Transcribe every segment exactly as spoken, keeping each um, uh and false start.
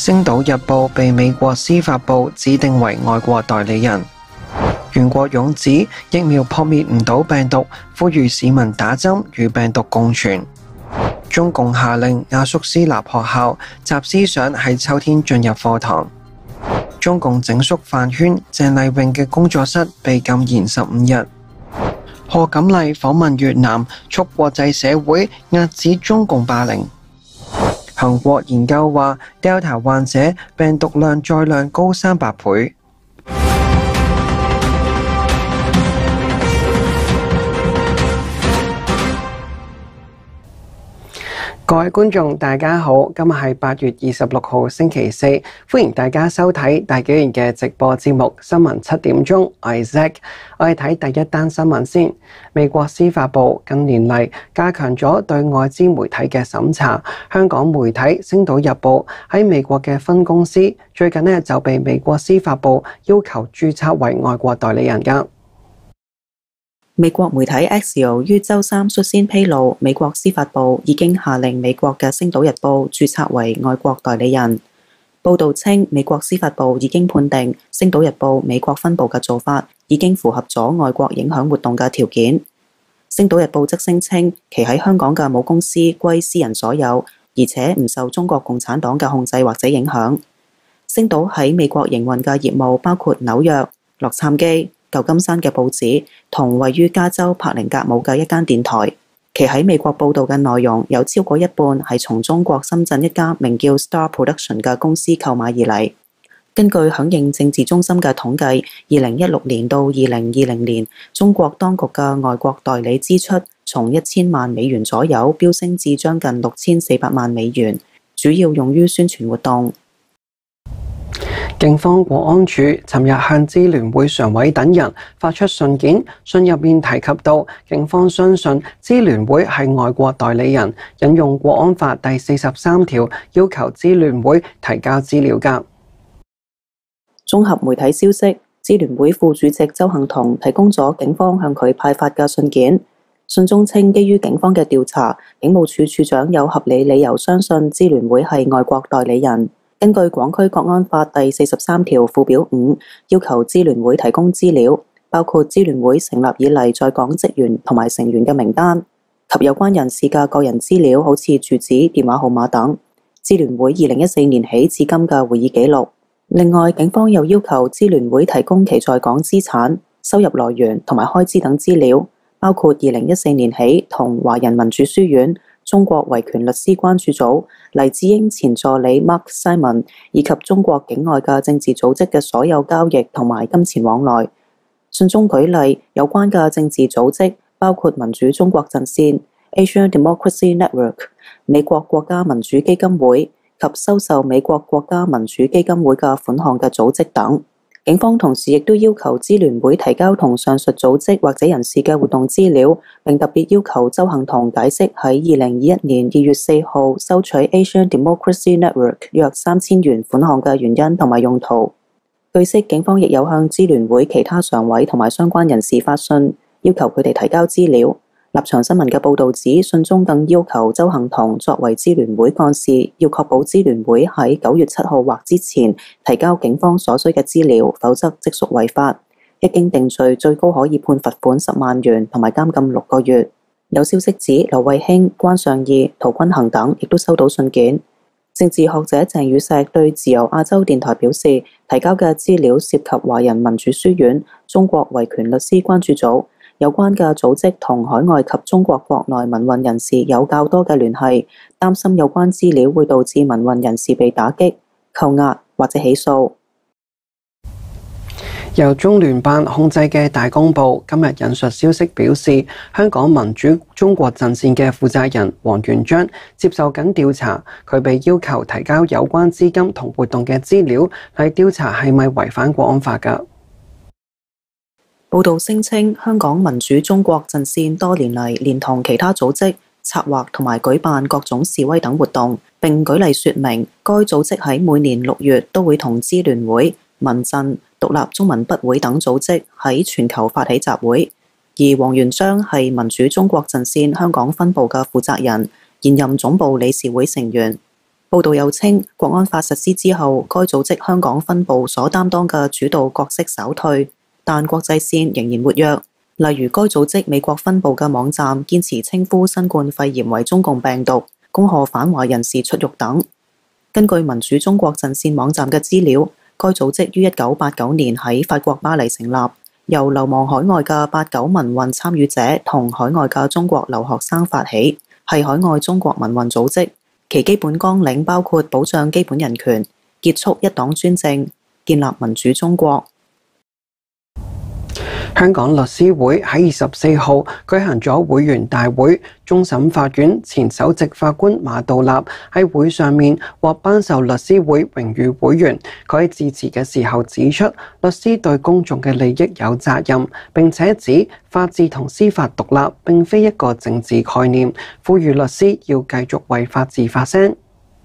星島日報被美國司法部指定為外國代理人。袁國勇指疫苗撲滅唔到病毒，呼籲市民打針與病毒共存。中共下令亞叔私立學校集思想喺秋天進入課堂。中共整肅飯圈，鄭麗穎嘅工作室被禁言十五日。賀錦麗訪問越南，促國際社會遏止中共霸凌。韓國研究話 Delta 患者病毒量載量高三百倍。各位觀眾大家好，今日係八月二十六號星期四，歡迎大家收睇大紀元嘅直播節目新聞七點鐘。我係 Zack， 我哋睇第一單新聞先。美國司法部近年嚟加強咗對外資媒體嘅審查，香港媒體《星島日報》喺美國嘅分公司最近呢就被美國司法部要求註冊為外國代理人㗎。 美國媒體 Axios 於週三率先披露，美國司法部已經下令美國嘅《星島日報》註冊為外國代理人。報道稱，美國司法部已經判定《星島日報》美國分部嘅做法已經符合咗外國影響活動嘅條件。《星島日報》則聲稱，其喺香港嘅母公司歸私人所有，而且唔受中國共產黨嘅控制或者影響。星島喺美國營運嘅業務包括紐約、洛杉磯、舊金山嘅報紙同位於加州柏林格姆嘅一間電台，其喺美國報道嘅內容有超過一半係從中國深圳一家名叫 Star Production 嘅公司購買而嚟。根據響應政治中心嘅統計，二零一六年到二零二零年，中國當局嘅外國代理支出從一千萬美元左右飆升至將近六千四百萬美元，主要用於宣傳活動。 警方國安處尋日向支聯會常委等人發出信件，信入面提及到警方相信支聯會係外國代理人，引用國安法第四十三條，要求支聯會提交資料㗎。 綜合媒體消息，支聯會副主席鄒幸彤提供咗警方向佢派發嘅信件，信中稱基於警方嘅調查，警務處處長有合理理由相信支聯會係外國代理人。根據港區國安法第四十三條附表五，要求支聯會提供資料，包括支聯會成立以嚟在港職員同埋成員嘅名單及有關人士嘅個人資料，好似住址、電話號碼等。支聯會二零一四年起至今嘅會議記錄。另外，警方又要求支聯會提供其在港資產、收入來源同埋開支等資料，包括二零一四年起同華人民主書院、中國維權律師關注組、黎智英前助理 Mark Simon 以及中國境外嘅政治組織嘅所有交易同埋金錢往來。信中舉例，有關嘅政治組織包括民主中國陣線、Asian Democracy Network、美國國家民主基金會及收受美國國家民主基金會嘅款項嘅組織等。警方同時亦都要求支聯會提交同上述組織或者人士嘅活動資料，並特別要求鄒幸彤解釋喺二零二一年二月四號收取 Asian Democracy Network 約三千元款項嘅原因同埋用途。據悉，警方亦有向支聯會其他常委同埋相關人士發信，要求佢哋提交資料。立場新聞嘅報導指，信中更要求鄒幸彤作為支聯會幹事，要確保支聯會喺九月七號或之前提交警方所需嘅資料，否則即屬違法。一經定罪，最高可以判罰款十萬元同埋監禁六個月。有消息指，劉慧卿、關尚義、陶君行等亦都收到信件。政治學者鄭宇碩對自由亞洲電台表示，提交嘅資料涉及華人民主書院、中國維權律師關注組。有關嘅組織同海外及中國國內民運人士有較多嘅聯繫，擔心有關資料會導致民運人士被打擊、扣押或者起訴。 由中聯辦控制嘅大公報今日引述消息表示，香港民主中國陣線嘅負責人黃元章接受緊調查，佢被要求提交有關資金同活動嘅資料嚟調查係咪違反國安法㗎。 報道聲稱，香港民主中國陣線多年嚟連同其他組織策劃同埋舉辦各種示威等活動，並舉例說明，該組織喺每年六月都會同支聯會、民陣、獨立中文筆會等組織喺全球發起集會。而黃元章係民主中國陣線香港分部嘅負責人，現任總部理事會成員。 報道又稱，國安法實施之後，該組織香港分部所擔當嘅主導角色稍退，但國際線仍然活躍。例如，該組織美國分部嘅網站堅持稱呼新冠肺炎為中共病毒，恭賀反華人士出獄等。根據民主中國陣線網站嘅資料，該組織於一九八九年喺法國巴黎成立，由流亡海外嘅八九民運參與者同海外嘅中國留學生發起，係海外中國民運組織。其基本綱領包括保障基本人權、結束一黨專政、建立民主中國。 香港律師會喺二十四號舉行咗會員大會，終審法院前首席法官馬道立喺會上面獲頒授律師會榮譽會員。佢喺致辭嘅時候指出，律師對公眾嘅利益有責任，並且指法治同司法獨立並非一個政治概念，呼籲律師要繼續為法治發聲。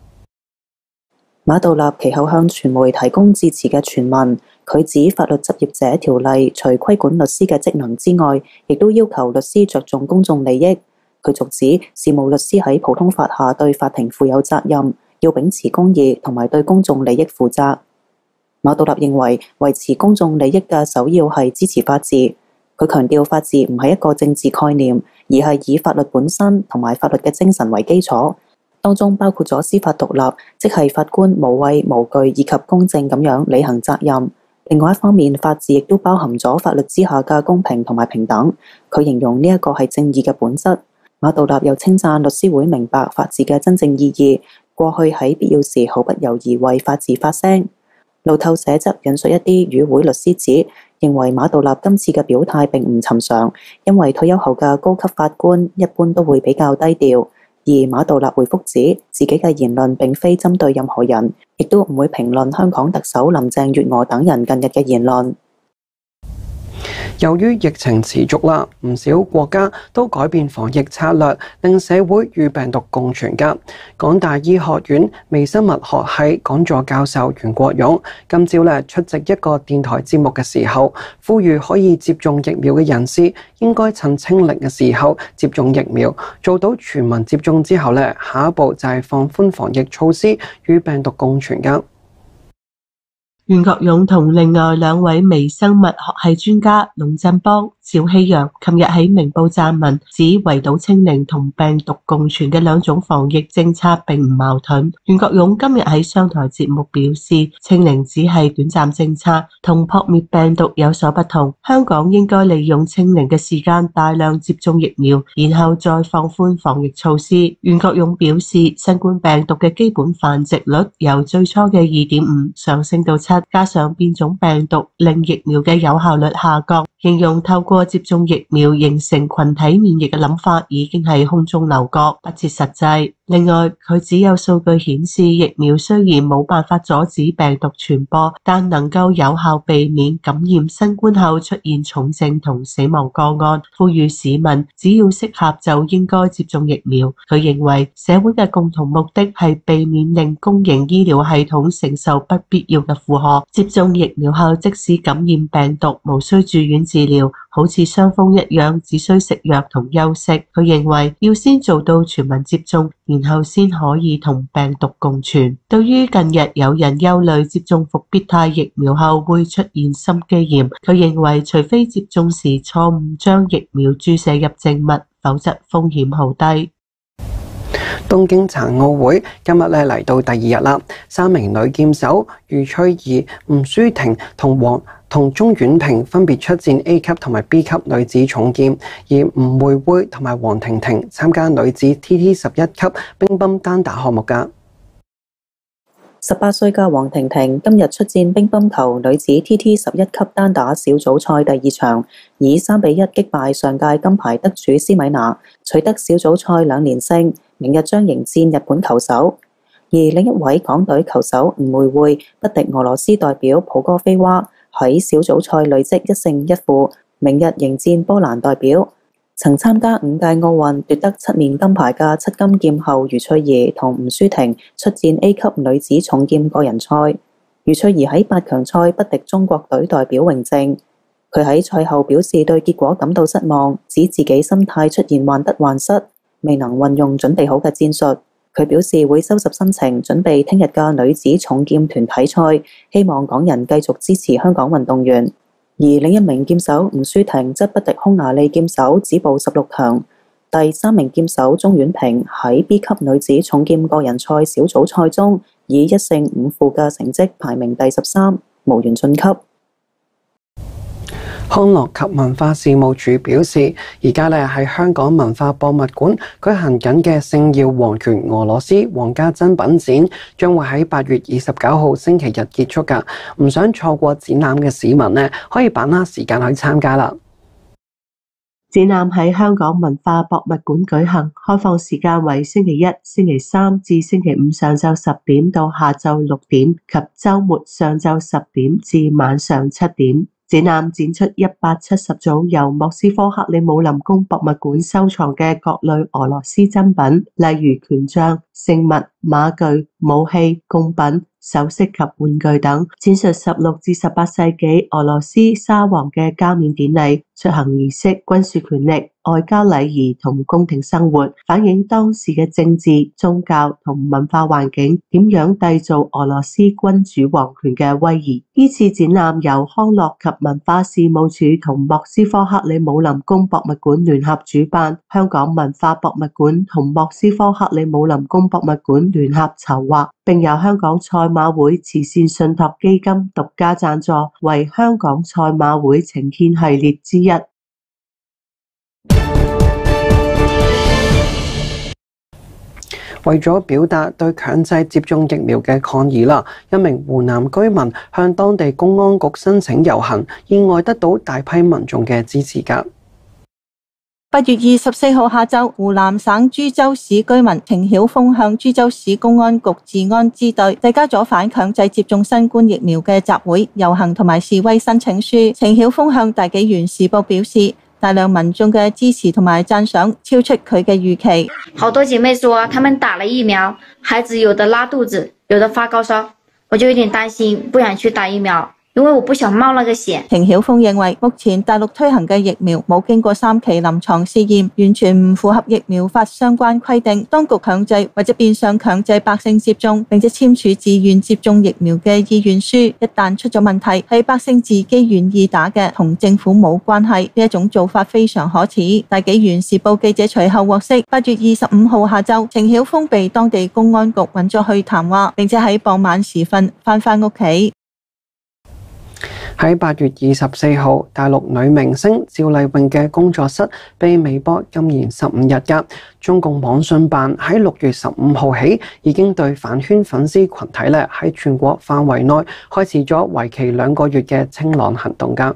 馬道立其後向傳媒提供致辭嘅全文，佢指法律執業者條例除規管律師嘅職能之外，亦都要求律師着重公眾利益。佢續指，事務律師喺普通法下對法庭負有責任，要秉持公義同埋對公眾利益負責。馬道立認為，維持公眾利益嘅首要係支持法治。佢強調，法治唔係一個政治概念，而係以法律本身同埋法律嘅精神為基礎。當中包括咗司法獨立，即係法官無畏無懼以及公正咁樣履行責任。另外一方面，法治亦都包含咗法律之下嘅公平同埋平等。佢形容呢一個係正義嘅本質。馬道立又稱讚律師會明白法治嘅真正意義，過去喺必要時毫不猶豫為法治發聲。路透社則引述一啲與會律師指，認為馬道立今次嘅表態並唔尋常，因為退休後嘅高級法官一般都會比較低調。而馬道立回覆指，自己嘅言論並非針對任何人，亦都唔會評論香港特首林鄭月娥等人近日嘅言論。 由於疫情持續啦，唔少國家都改變防疫策略，令社會與病毒共存㗎。港大醫學院微生物學系講座教授袁國勇今朝咧出席一個電台節目嘅時候，呼籲可以接種疫苗嘅人士應該趁清零嘅時候接種疫苗，做到全民接種之後咧，下一步就係放寬防疫措施，與病毒共存㗎。 袁國勇同另外兩位微生物學系專家龍振邦、趙希陽，琴日喺明報撰文，指圍堵清零同病毒共存嘅兩種防疫政策並唔矛盾。袁國勇今日喺商台節目表示，清零只係短暫政策，同撲滅病毒有所不同。香港應該利用清零嘅時間大量接種疫苗，然後再放寬防疫措施。袁國勇表示，新冠病毒嘅基本繁殖率由最初嘅二點五上升到七。加上變種病毒令疫苗嘅有效率下降，形容透過接種疫苗形成群體免疫嘅諗法已經係空中樓閣，不切實際。另外，佢只有數據顯示疫苗雖然冇辦法阻止病毒傳播，但能夠有效避免感染新冠後出現重症同死亡個案，呼籲市民只要適合就應該接種疫苗。佢認為社會嘅共同目的係避免令公營醫療系統承受不必要嘅負荷。接種疫苗後，即使感染病毒，無需住院治療，好似傷風一樣，只需食藥同休息。佢認為要先做到全民接種，然後先可以同病毒共存。對於近日有人憂慮接種復必泰疫苗後會出現心肌炎，佢認為除非接種時錯誤將疫苗注射入靜脈，否則風險好低。 東京殘奧會今日咧嚟到第二日啦，三名女劍手余翠怡、吳舒婷同黃同鍾婉萍分別出戰 A 級同埋 B 級女子重劍，而吳梅會同埋黃婷婷參加女子 T T 十一級乒乓單打項目㗎。 十八歲嘅黃婷婷今日出戰乒乓球女子 T T 十一級單打小組賽第二場，以三比一擊敗上屆金牌得主斯米娜，取得小組賽兩連勝。明日將迎戰日本球手，而另一位港隊球手吳梅會不敵俄羅斯代表普哥菲娃，喺小組賽累積一勝一負，明日迎戰波蘭代表。曾參加五屆奧運奪得七面金牌嘅七金劍后余翠怡同吳舒婷出戰 A 級女子重劍個人賽。余翠怡喺八強賽不敵中國隊代表榮正，佢喺賽後表示對結果感到失望，指自己心態出現患得患失，未能運用準備好嘅戰術。 佢表示會收拾心情，準備聽日嘅女子重劍團體賽，希望港人繼續支持香港運動員。而另一名劍手吳舒婷則不敵匈牙利劍手，止步十六強。第三名劍手鍾婉萍喺 B 級女子重劍個人賽小組賽中，以一勝五負嘅成績排名第十三，無緣晉級。 康樂及文化事務署表示，而家咧喺香港文化博物館舉行緊嘅聖耀皇權俄羅斯皇家珍品展，將會喺八月二十九號星期日結束㗎。唔想錯過展覽嘅市民呢，可以把握時間去參加啦。 展覽喺香港文化博物館舉行，開放時間為星期一、星期三至星期五上晝十點到下晝六點，及週末上晝十點至晚上七點。展覽展出一百七十組由莫斯科克里姆林宮博物館收藏嘅各類俄羅斯珍品，例如權杖、聖物、馬具、武器、貢品、首飾及玩具等，展述十六至十八世紀俄羅斯沙皇嘅加冕典禮、出行儀式、軍事權力、外交禮儀同宮廷生活，反映當時嘅政治、宗教同文化環境點樣締造俄羅斯君主皇權嘅威儀。呢次展覽由康樂及文化事務署同莫斯科克里姆林宮博物館聯合主辦，香港文化博物館同莫斯科克里姆林宮博物館聯合籌劃，並由香港賽馬會慈善信託基金獨家贊助，為香港賽馬會呈獻系列之一。 為咗表達對強制接種疫苗嘅抗議啦，一名湖南居民向當地公安局申請遊行，意外得到大批民眾嘅支持㗎。 八月二十四號下晝，湖南省株洲市居民程曉峰向株洲市公安局治安支隊遞交咗反強制接種新冠疫苗嘅集會、遊行同埋示威申請書。程曉峰向大紀元時報表示，大量民眾嘅支持同埋讚賞超出佢嘅預期。 好多姐妹說他們打了疫苗，孩子有的拉肚子，有的發高燒，我就有點擔心，不想去打疫苗，因為我不想冒那個險。 程曉峰認為，目前大陸推行嘅疫苗冇經過三期臨床試驗，完全唔符合疫苗法相關規定。當局強制或者變相強制百姓接種，並且簽署自願接種疫苗嘅意願書，一旦出咗問題，係百姓自己願意打嘅，同政府冇關係。呢一種做法非常可恥。大紀元時報記者隨後獲悉，八月二十五號下晝，程曉峰被當地公安局揾咗去談話，並且喺傍晚時分返返屋企。 喺八月二十四號，大陸女明星趙麗穎嘅工作室被微博禁言十五日㗎。中共網信辦喺六月十五號起，已經對飯圈粉絲群體咧喺全國範圍內開始咗為期兩個月嘅清朗行動㗎。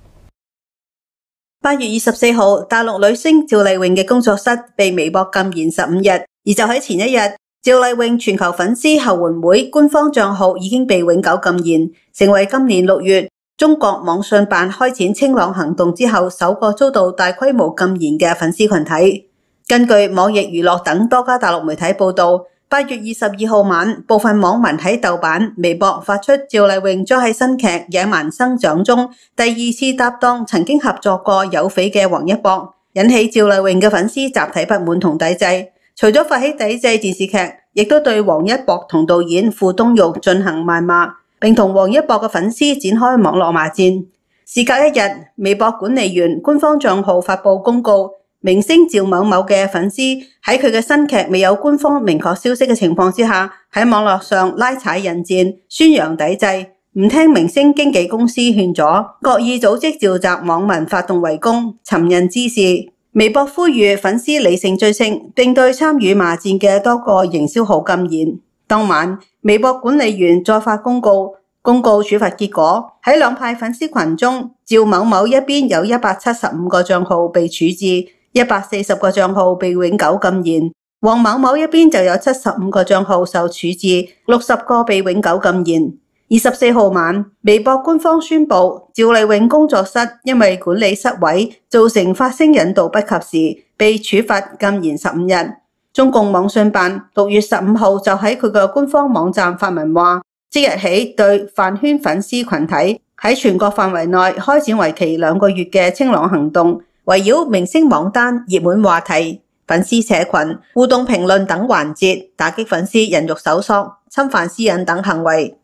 八月二十四號，大陸女星趙麗穎嘅工作室被微博禁言十五日，而就喺前一日，趙麗穎全球粉絲後援會官方賬號已經被永久禁言，成為今年六月中國網信辦開展清朗行動之後首個遭到大規模禁言嘅粉絲群體。根據網易娛樂等多家大陸媒體報道，八月二十二號晚，部分網民喺豆瓣、微博發出趙麗穎將喺新劇《野蠻生長》中第二次搭檔曾經合作過有緋嘅王一博，引起趙麗穎嘅粉絲集體不滿同抵制。除咗發起抵制電視劇，亦都對王一博同導演傅東育進行謾罵，並同王一博嘅粉絲展開網絡罵戰。事隔一日，微博管理員官方賬號發布公告，明星趙某某嘅粉絲喺佢嘅新劇未有官方明確消息嘅情況之下，喺網絡上拉踩引戰，宣揚抵制，唔聽明星經紀公司勸阻，各意組織召集網民發動圍攻，尋釁滋事。微博呼籲粉絲理性追星，並對參與罵戰嘅多個營銷號禁言。當晚，微博管理員再發公告，公告處罰結果喺兩派粉絲群中，趙某某一邊有一百七十五個賬號被處置，一百四十個賬號被永久禁言；黃某某一邊就有七十五個賬號受處置，六十個被永久禁言。二十四號晚，微博官方宣布，趙麗穎工作室因為管理失位，造成發聲引導不及時，被處罰禁言十五日。中共網信辦六月十五號就喺佢嘅官方網站發文話，即日起對飯圈粉絲群體喺全國範圍內開展為期兩個月嘅清朗行動，圍繞明星榜單、熱門話題、 粉絲社群、互動評論等環節，打擊粉絲人肉搜索、侵犯私隱等行為。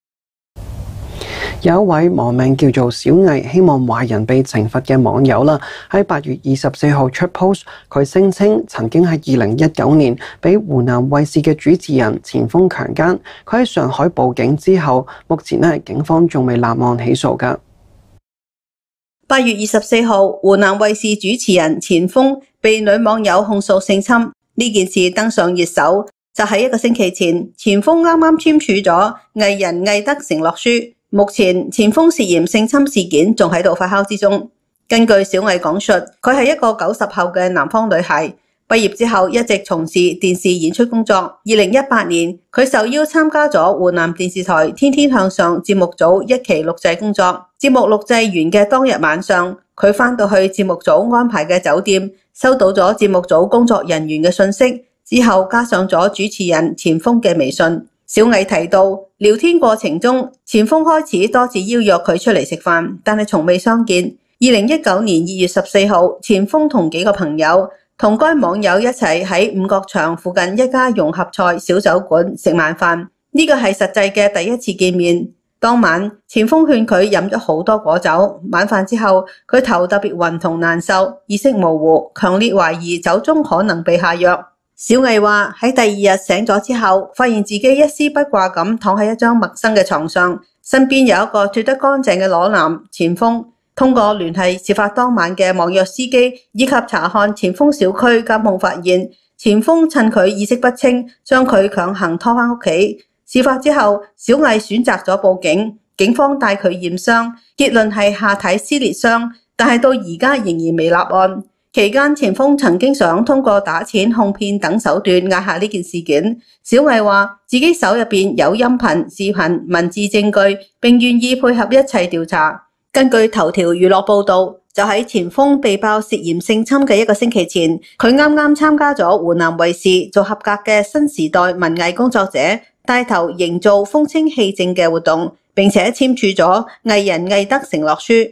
有一位網名叫做小藝，希望壞人被懲罰嘅網友啦，喺八月二十四號出 post， 佢聲稱曾經喺二零一九年被湖南衛視嘅主持人錢楓強姦，佢喺上海報警之後，目前呢警方仲未立案起訴㗎。 八月二十四號，湖南衛視主持人錢楓被女網友控訴性侵，呢件事登上熱搜，就喺一個星期前，錢楓啱啱簽署咗藝人藝德承諾書。目前錢楓涉嫌性侵事件仲喺度發酵之中。根據小藝講述，佢係一個九十後嘅南方女孩，畢業之後一直從事電視演出工作。二零一八年，佢受邀參加咗湖南電視台《天天向上》節目組一期錄製工作。節目錄製完嘅當日晚上，佢返到去節目組安排嘅酒店，收到咗節目組工作人員嘅信息，之後加上咗主持人錢楓嘅微信。小藝提到，聊天過程中，錢楓開始多次邀約佢出嚟食飯，但係從未相見。二零一九年二月十四號，錢楓同幾個朋友同該網友一齊喺五角場附近一家融合菜小酒館食晚飯，呢個係實際嘅第一次見面。當晚，錢楓勸佢飲咗好多果酒，晚飯之後，佢頭特別暈同難受，意識模糊，強烈懷疑酒中可能被下藥。小藝話喺第二日醒咗之後，發現自己一絲不掛咁躺喺一張陌生嘅床上，身邊有一個脫得乾淨嘅裸男錢楓。通過聯繫事發當晚嘅網約司機，以及查看錢楓小區監控，發現錢楓趁佢意識不清，將佢強行拖返屋企。事發之後，小藝選擇咗報警，警方帶佢驗傷，結論係下體撕裂傷，但係到而家仍然未立案。期間，錢楓曾經想通過打錢、哄騙等手段壓下呢件事件。小藝話自己手入邊有音頻、視頻、文字證據，並願意配合一切調查。根據頭條娛樂報道，就喺錢楓被爆涉嫌性侵嘅一個星期前，佢啱啱參加咗湖南衛視做合格嘅新時代文藝工作者，帶頭營造風清氣正嘅活動，並且簽署咗藝人藝德承諾書。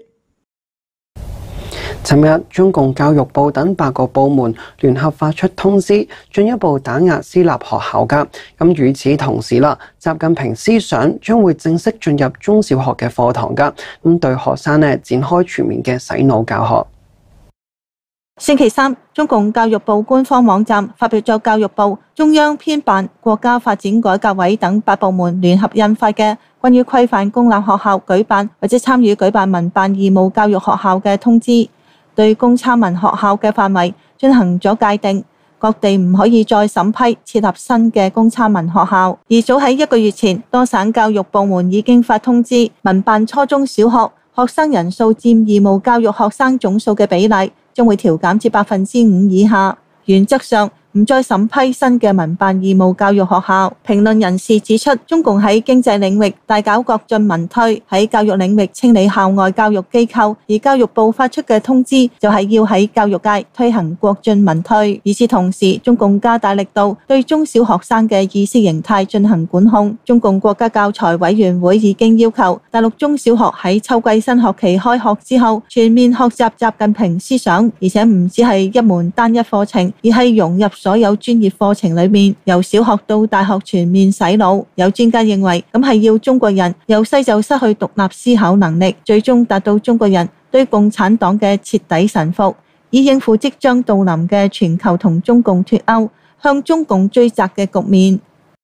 尋日，中共教育部等八個部門聯合發出通知，進一步打壓私立學校㗎。咁與此同時啦，習近平思想將會正式進入中小學嘅課堂㗎。咁對學生呢展開全面嘅洗腦教學。 星期三，中共教育部官方網站發表咗教育部、中央編辦、國家發展改革委等八部門聯合印發嘅關於規範公立學校舉辦或者參與舉辦民辦義務教育學校嘅通知。對公參民學校嘅範圍進行咗界定，各地唔可以再審批設立新嘅公參民學校。而早喺一個月前，多省教育部門已經發通知，民辦初中小學學生人數佔義務教育學生總數嘅比例將會調減至百分之五以下，原則上唔再審批新嘅民辦義務教育學校。評論人士指出，中共喺經濟領域大搞國進民退，喺教育領域清理校外教育機構，而教育部發出嘅通知就係要喺教育界推行國進民退。與此同時，中共加大力度對中小學生嘅意識形態進行管控。中共國家教材委員會已經要求大陸中小學喺秋季新學期開學之後全面學習習近平思想，而且唔只係一門單一課程，而係融入所有專業課程裏面，由小學到大學全面洗腦。有專家認為，咁係要中國人由細就失去獨立思考能力，最終達到中國人對共產黨嘅徹底臣服，以應付即將到臨嘅全球同中共脫鈎、向中共追責嘅局面。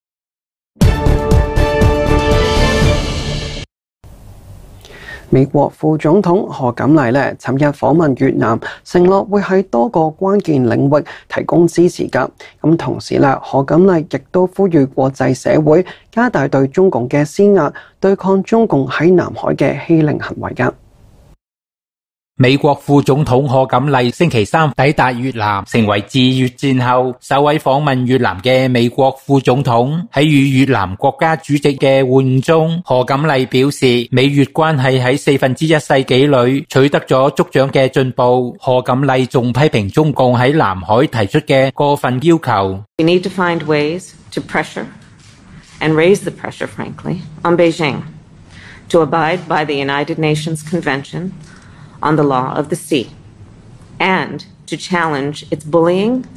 美國副總統賀錦麗呢，尋日訪問越南，承諾會喺多個關鍵領域提供支持㗎。咁同時呢，賀錦麗亦都呼籲國際社會加大對中共嘅施壓，對抗中共喺南海嘅欺凌行為㗎。 美國副總統賀錦麗星期三抵達越南，成為自越戰後首位訪問越南嘅美國副總統。喺與越南國家主席嘅會晤中，賀錦麗表示，美越關係喺四分之一世紀裏取得咗足長嘅進步。賀錦麗仲批評中共喺南海提出嘅過分要求。 We need to find ways to pressure and raise the pressure, frankly, on Beijing to abide by the United Nations Convention on the law of the sea, and to challenge its bullying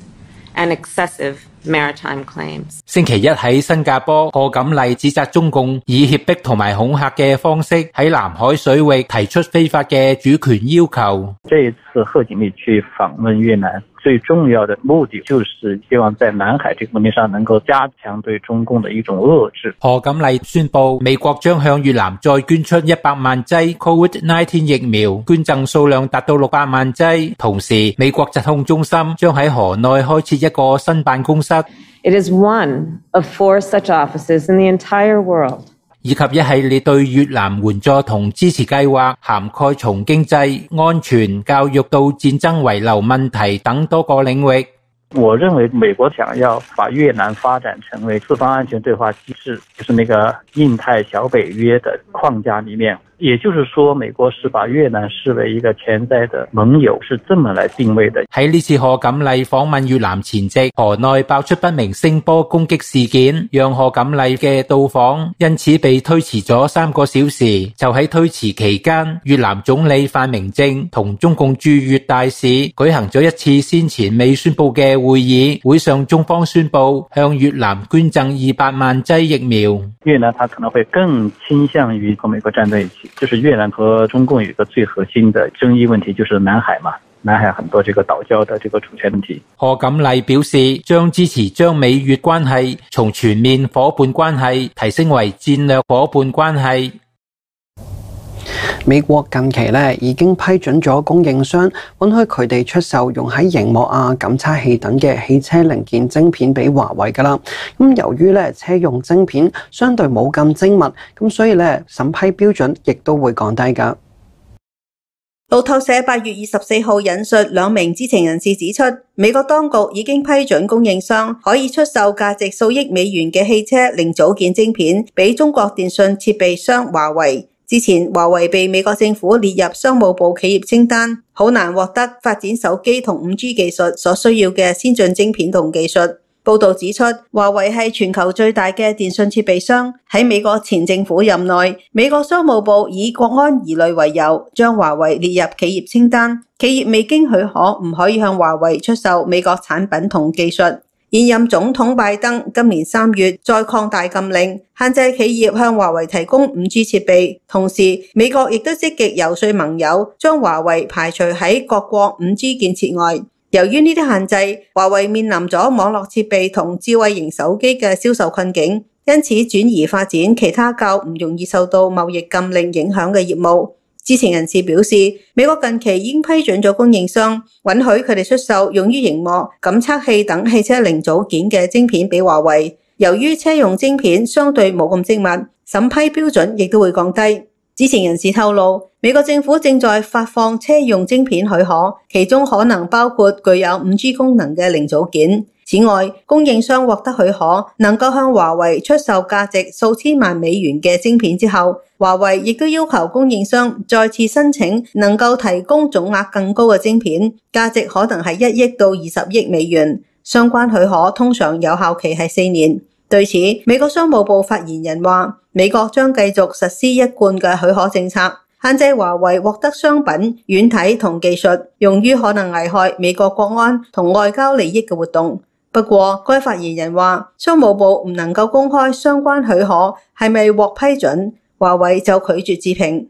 and excessive maritime claims. 星期一喺新加坡，賀錦麗指責中共以脅迫同埋恐嚇嘅方式喺南海水域提出非法嘅主權要求。 這一次賀錦麗去訪問越南，最重要的目的就是希望在南海這個問題上能夠加強對中共的一種遏制。 賀錦麗宣布，美國將向越南再捐出一百萬劑 COVID 十九 疫苗，捐贈數量達到六百萬劑。同時，美國疾控中心將喺河內開設一個新辦公室。 It is one of four such offices in the entire world. 以及一系列對越南援助同支持計劃，涵蓋從經濟、安全、教育到戰爭遺留問題等多個領域。 我認為美國想要把越南發展成為四方安全對話機制，就是那個印太小北約的框架裡面。也就是說，美國是把越南視為一個潛在的盟友，是這麼來定位的。 喺呢次賀錦麗訪問越南前夕，河內爆出不明聲波攻擊事件，讓賀錦麗嘅到訪因此被推遲咗三個小時。就喺推遲期間，越南總理范明政同中共駐越大使舉行咗一次先前未宣佈嘅會議，會上中方宣佈向越南捐贈二百萬劑疫苗。 越南它可能會更傾向於和美國站在一起。就是越南和中共有一個最核心的爭議問題，就是南海嘛，南海很多這個島礁的這個主權問題。 賀錦麗表示，將支持將美越關係從全面夥伴關係提升為戰略夥伴關係。 美國近期咧已經批准咗供應商允許佢哋出售用喺熒幕啊、感測器等嘅汽車零件晶片俾華為噶啦。咁由於咧車用晶片相對冇咁精密，咁所以咧審批標準亦都會降低噶。 路透社八月二十四號引述兩名知情人士指出，美國當局已經批准供應商可以出售價值數億美元嘅汽車零組件晶片俾中國電信設備商華為。之前華為被美國政府列入商務部企業清單，好難獲得發展手機同五 G 技術所需要嘅先進晶片同技術。報道指出，華為係全球最大嘅電信設備商。喺美國前政府任內，美國商務部以國安疑慮為由，將華為列入企業清單，企業未經許可唔可以向華為出售美國產品同技術。現任總統拜登今年三月再擴大禁令，限制企業向華為提供五 G 設備。同時，美國亦都積極遊說盟友，將華為排除喺各國五 G 建設外。由於呢啲限制，華為面臨咗網絡設備同智慧型手機嘅銷售困境，因此轉移發展其他較唔容易受到貿易禁令影響嘅業務。知情人士表示，美國近期已經批准咗供應商允許佢哋出售用於熒幕、感測器等汽車零組件嘅晶片俾華為。由於車用晶片相對冇咁精密，審批標準亦都會降低。知情人士透露，美國政府正在發放車用晶片許可，其中可能包括具有五 G 功能嘅零組件。此外，供應商獲得許可，能夠向華為出售價值數千萬美元嘅晶片之後，華為亦都要求供應商再次申請能夠提供總額更高嘅晶片，價值可能係一億到二十億美元。相關許可通常有效期係四年。對此，美國商務部發言人話，美國將繼續實施一貫嘅許可政策，限制華為獲得商品、軟體同技術用於可能危害美國國安同外交利益嘅活動。不過，該發言人話，商務部唔能夠公開相關許可係咪獲批准，華為就拒絕置評。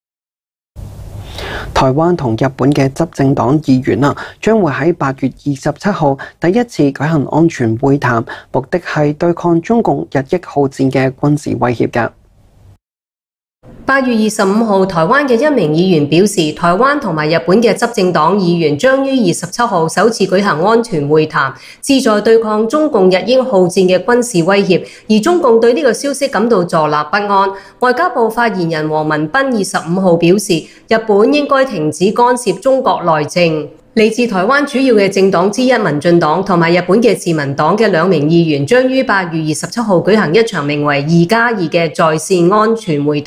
台灣同日本嘅執政黨議員啊，將會喺八月二十七號第一次舉行安全會談，目的係對抗中共日益好戰嘅軍事威脅㗎。 八月二十五號，台灣嘅一名議員表示，台灣同埋日本嘅執政黨議員將於二十七號首次舉行安全會談，旨在對抗中共日益好戰嘅軍事威脅。而中共對呢個消息感到坐立不安。外交部發言人黃文斌二十五號表示，日本應該停止干涉中國內政。嚟自台灣主要嘅政黨之一民進黨同埋日本嘅自民黨嘅兩名議員將於八月二十七號舉行一場名為二加二嘅在線安全會談。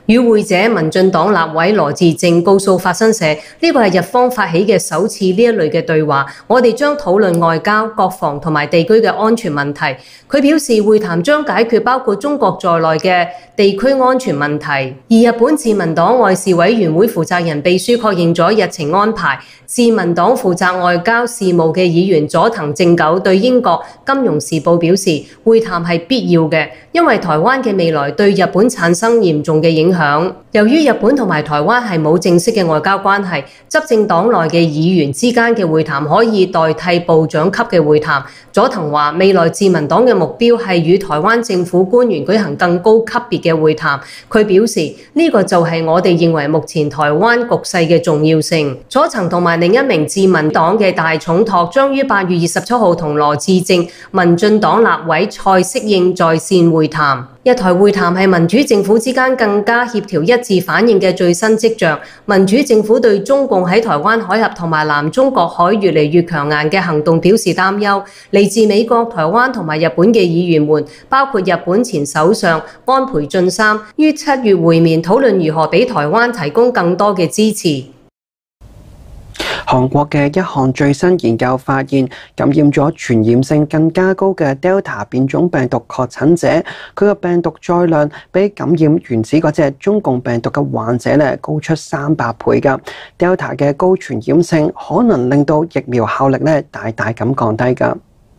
與會者民進黨立委羅致政告訴法新社，呢個係日方發起嘅首次呢一類嘅對話，我哋將討論外交、國防同埋地區嘅安全問題。佢表示會談將解決包括中國在內嘅地區安全問題。而日本自民黨外事委員會負責人秘書確認咗日程安排。自民黨負責外交事務嘅議員佐藤正久對英國《金融時報》表示，會談係必要嘅，因為台灣嘅未來對日本產生嚴重嘅影響。由於日本同埋台灣係冇正式嘅外交關係，執政黨內嘅議員之間嘅會談可以代替部長級嘅會談。佐藤話：未來自民黨嘅目標係與台灣政府官員舉行更高級別嘅會談。佢表示呢、這個就係我哋認為目前台灣局勢嘅重要性。佐藤同埋另一名自民黨嘅大重托將於八月二十七號同羅致政、民進黨立委蔡適應在線會談。日台會談係民主政府之間更加協調一致反應嘅最新跡象。民主政府對中共喺台灣海峽同埋南中國海越嚟越強硬嘅行動表示擔憂。嚟自美國、台灣同埋日本嘅議員們，包括日本前首相安倍晉三，於七月會面討論如何俾台灣提供更多嘅支持。 韓國嘅一項最新研究發現，感染咗傳染性更加高嘅 Delta 變種病毒確診者，佢嘅病毒載量比感染原始嗰隻中共病毒嘅患者咧高出三百倍㗎。Delta 嘅高傳染性可能令到疫苗效力咧大大咁降低㗎。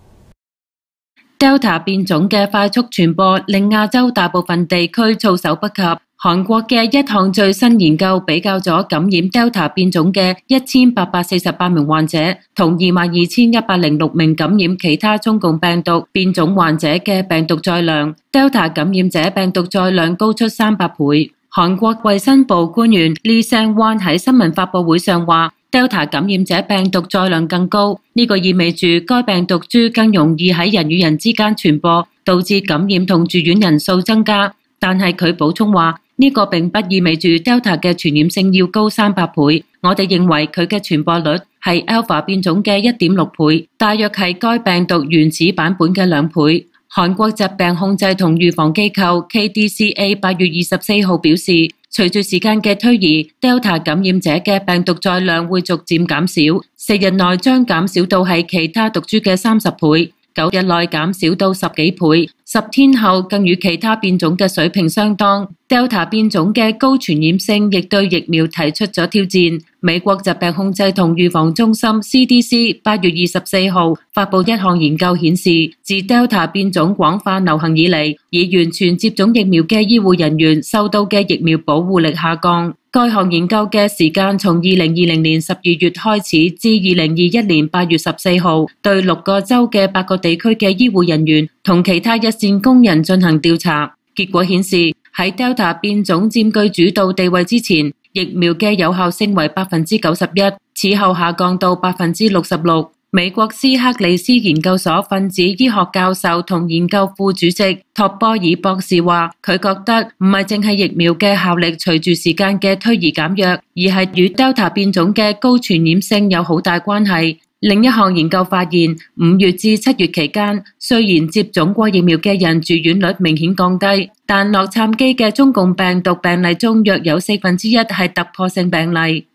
Delta 變種嘅快速傳播令亞洲大部分地區措手不及。韓國嘅一項最新研究比較咗感染 Delta 變種嘅一千八百四十八名患者，同二萬二千一百零六名感染其他中共病毒變種患者嘅病毒載量。Delta 感染者病毒載量高出三百倍。韓國衛生部官員 Lee Sang-wan 喺新聞發佈會上話 ，Delta 感染者病毒載量更高，呢個意味住該病毒株更容易喺人與人之間傳播，導致感染同住院人數增加。但係佢補充話，呢個並不意味住 Delta 嘅傳染性要高三百倍，我哋認為佢嘅傳播率係 Alpha 變種嘅一點六倍，大約係該病毒原始版本嘅兩倍。韓國疾病控制同預防機構 K D C A 八月二十四號表示，隨住時間嘅推移 ，Delta 感染者嘅病毒載量會逐漸減少，四日內將減少到係其他毒株嘅三十倍。九日內減少到十幾倍，十天後更與其他變種嘅水平相當。Delta 變種嘅高傳染性亦對疫苗提出咗挑戰。美國疾病控制同預防中心 C D C 八月二十四號發布一項研究顯示，自 Delta 變種廣泛流行以嚟，已完全接種疫苗嘅醫護人員受到嘅疫苗保護力下降。該項研究嘅時間從二零二零年十二月開始至二零二一年八月十四號，對六個州嘅八個地區嘅醫護人員同其他一線工人進行調查。結果顯示，喺 Delta 變種佔據主導地位之前，疫苗嘅有效性為百分之九十一，此後下降到百分之六十六。美國斯克里斯研究所分子醫學教授同研究副主席托波爾博士話，佢覺得唔係淨係疫苗嘅效力隨住時間嘅推移減弱，而係與 Delta 變種嘅高傳染性有好大關係。另一項研究發現，五月至七月期間，雖然接種過疫苗嘅人住院率明顯降低，但洛杉磯嘅中共病毒病例中約有四分之一係突破性病例。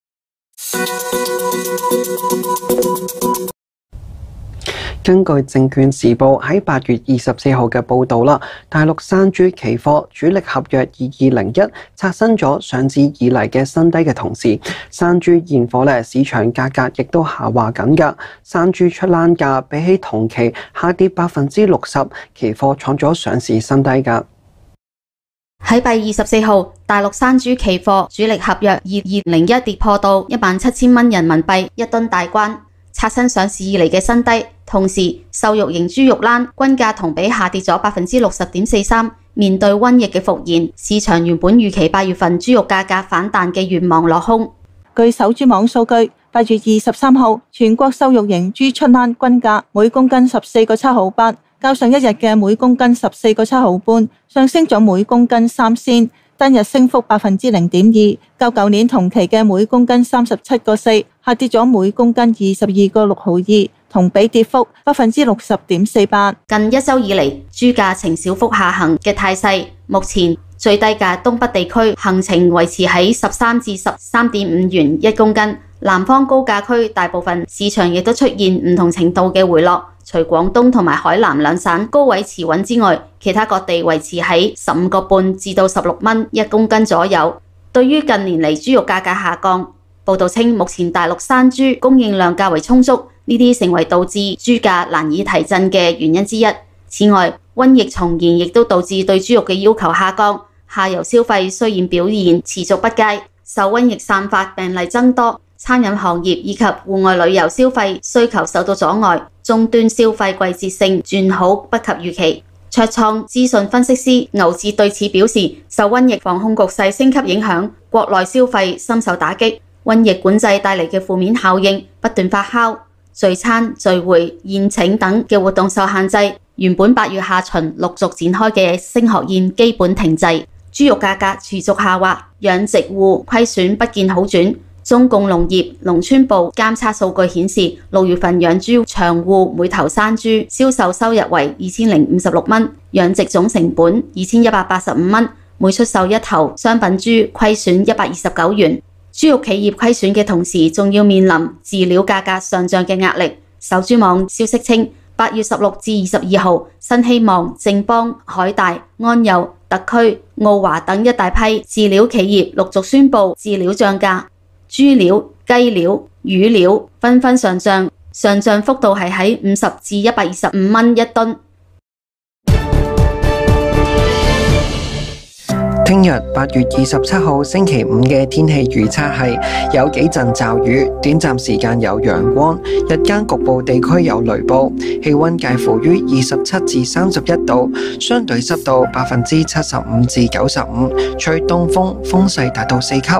根據《證券時報》喺八月二十四號嘅報導啦，大陸山豬期貨主力合約二二零一刷新咗上市以嚟嘅新低嘅同時，山豬現貨咧市場價格亦都下滑緊㗎。山豬出欄價比起同期下跌百分之六十，期貨創咗上市新低㗎。 喺八月二十四號，大陸山豬期貨主力合約二二零一跌破到一萬七千蚊人民幣一噸大關，刷新上市以嚟嘅新低。同時，瘦肉型豬肉欄均價同比下跌咗百分之六十點四三。面對瘟疫嘅復燃，市場原本預期八月份豬肉價格反彈嘅願望落空。 據守豬網數據，八月二十三號全國瘦肉型豬出欄均價每公斤十四個七毫八，較上一日嘅每公斤十四個七毫半上升咗每公斤三仙，單日升幅百分之零點二，較舊年同期嘅每公斤三十七個四下跌咗每公斤二十二個六毫二。 同比跌幅百分之六十點四八。 近一週以嚟，豬價呈小幅下行嘅態勢，目前最低價東北地區行情維持喺十三至十三點五元一公斤，南方高價區大部分市場亦都出現唔同程度嘅回落。除廣東同埋海南兩省高位持穩之外，其他各地維持喺十五個半至到十六蚊一公斤左右。對於近年嚟豬肉價格下降，報道稱目前大陸生豬供應量較為充足，呢啲成為導致豬價難以提振嘅原因之一。此外，瘟疫重現亦都導致對豬肉嘅要求下降，下游消費雖然表現持續不佳，受瘟疫散發病例增多，餐飲行業以及戶外旅遊消費需求受到阻礙，終端消費季節性轉好不及預期。卓創資訊分析師牛志對此表示，受瘟疫防控局勢升級影響，國內消費深受打擊，瘟疫管制帶嚟嘅負面效應不斷發酵，聚餐、聚會、宴請等嘅活動受限制，原本八月下旬陸續展開嘅星學宴基本停滯，豬肉價格持續下滑，養殖戶虧損不見好轉。中共農業農村部監測數據顯示，六月份養豬場戶每頭生豬銷售收入為二千零五十六蚊，養殖總成本二千一百八十五蚊，每出售一頭商品豬虧損一百二十九元。豬肉企業虧損嘅同時，仲要面臨飼料價格上漲嘅壓力。守豬網消息稱，八月十六至二十二號，新希望、正邦、海大、安佑、特區、澳華等一大批飼料企業陸續宣布飼料漲價。豬料、雞料、魚料紛紛上漲，上漲幅度係喺五十至一百二十五蚊一噸。 聽日八月二十七號星期五嘅天氣預測係有幾陣驟雨，短暫時間有陽光，日間局部地區有雷暴，氣溫介乎於二十七至三十一度，相對濕度百分之七十五至九十五，吹東風，風勢達到四級。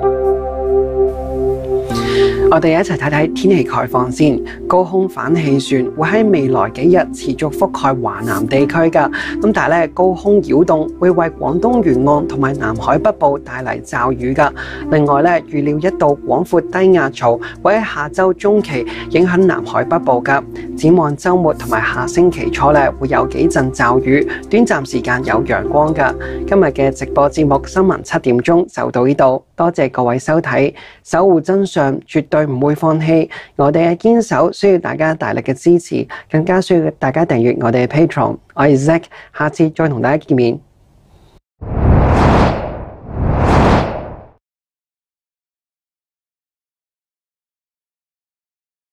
我哋一齊睇睇天氣概況先。高空反氣旋會喺未來幾日持續覆蓋華南地區㗎。咁但係咧，高空擾動會為廣東沿岸同埋南海北部帶嚟驟雨㗎。另外咧，預料一道廣闊低壓槽會喺下週中期影響南海北部㗎。展望週末同埋下星期初咧，會有幾陣驟雨，短暫時間有陽光㗎。今日嘅直播節目新聞七點鐘就到呢度，多謝各位收睇，守護真相絕對唔會放棄，我哋嘅堅守需要大家大力嘅支持，更加需要大家訂閱我哋嘅 Patreon。我係 Zack， 下次再同大家見面。